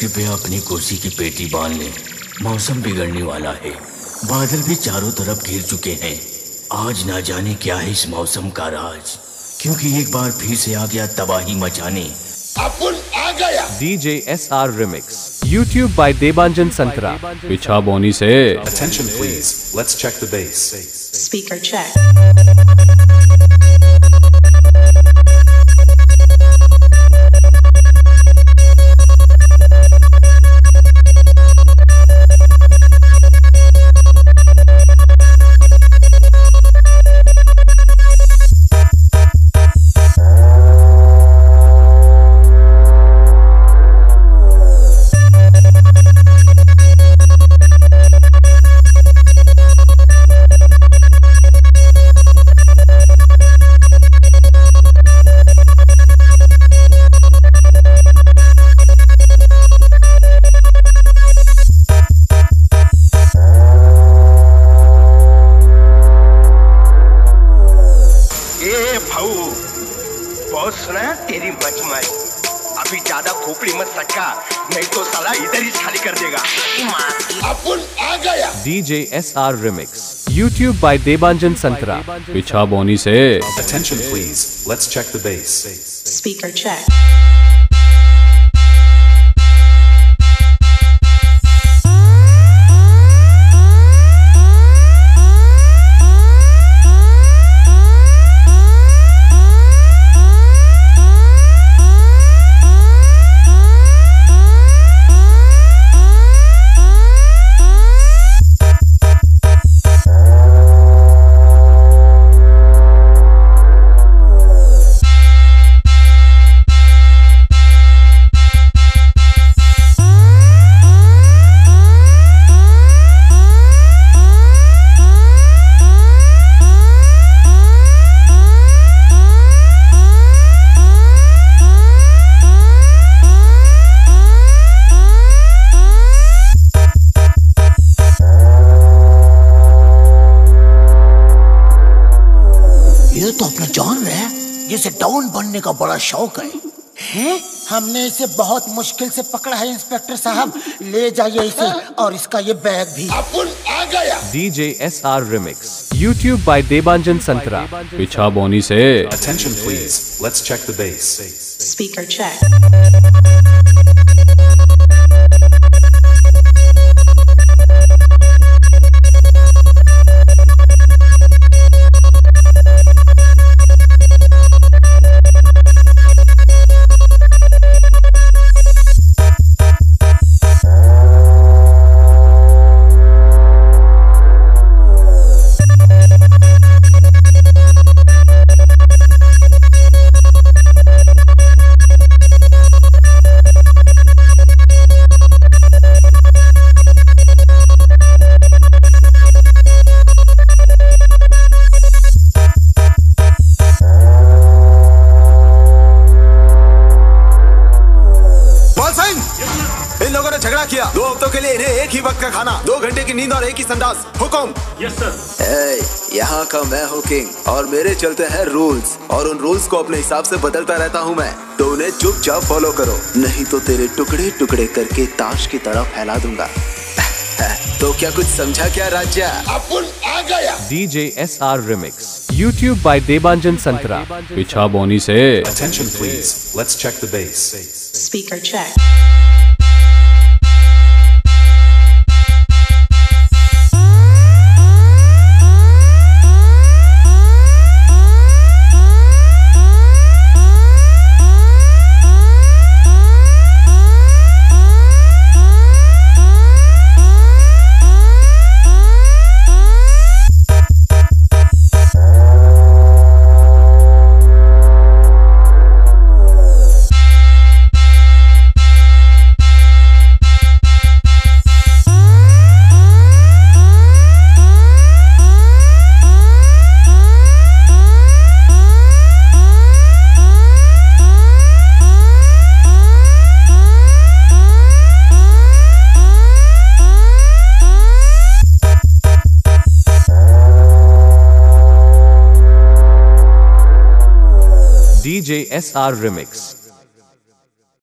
कृपया अपनी कुर्सी की पेटी बांध लें। मौसम बिगड़ने वाला है। बादल भी चारों तरफ घिर चुके हैं। आज ना जाने क्या है इस मौसम का राज, क्योंकि एक बार फिर से आ गया तबाही मचाने। अपन आ गया। DJ SR Remix, YouTube by Debanjan Santra. पीछा बोनी से। Attention please, let's check the bass. Speaker check. बहुत सुना है तेरी मचमारी। अभी ज्यादा खोपड़ी मत सटका, नहीं तो साला इधर ही खाली कर देगा। अपन आ गया। DJ SR Remix, YouTube by Debanjan Santra. पीछा बोनी से। Attention please, let's check the bass. Speaker check. ये तो अपना जॉनर है जिसे डाउन बनने का बड़ा शौक है? हमने इसे बहुत मुश्किल से पकड़ा है इंस्पेक्टर साहब। ले जाइए इसे और इसका ये बैग भी। अपन आ गया। DJ SR Remix, YouTube by Debanjan Santra. पीछा बोनी से। Attention please, let's check the bass. Speaker check. इन लोगों ने झगड़ा किया। 2 हफ्तों के लिए इन्हें एक ही वक्त का खाना, 2 घंटे की नींद और एक ही संडास। हुकुम। Yes sir. यहाँ का मैं हूँ किंग और मेरे चलते हैं रूल्स, और उन रूल्स को अपने हिसाब से बदलता रहता हूँ मैं। तो उन्हें चुपचाप फॉलो करो, नहीं तो तेरे टुकड़े टुकड़े करके ताश की तरह फैला दूंगा। तो क्या कुछ समझा क्या राजा? अपन आ गया। DJ SR Remix, YouTube by Debanjan Santra. पीछा बोनी से। Attention please, let's check the bass. Speaker check. DJ SR Remix.